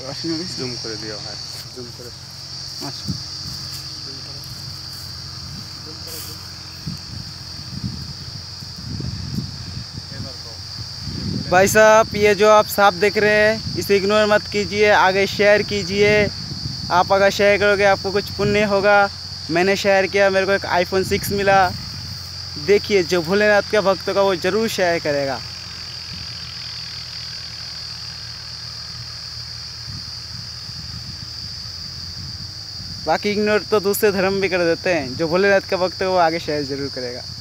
Zoom করে দিও, হ্যাঁ জুম করে। আচ্ছা भाई साहब, ये जो आप साफ देख रहे हैं इसे इग्नोर मत कीजिए, आगे शेयर कीजिए। आप अगर शेयर करोगे आपको कुछ पुण्य होगा। मैंने शेयर किया, मेरे को एक iPhone 6 मिला। देखिए, जो भोलेनाथ के भक्त होगा वो ज़रूर शेयर करेगा। बाकी इग्नोर तो दूसरे धर्म भी कर देते हैं, जो भोलेनाथ का भक्त है वो आगे शेयर ज़रूर करेगा।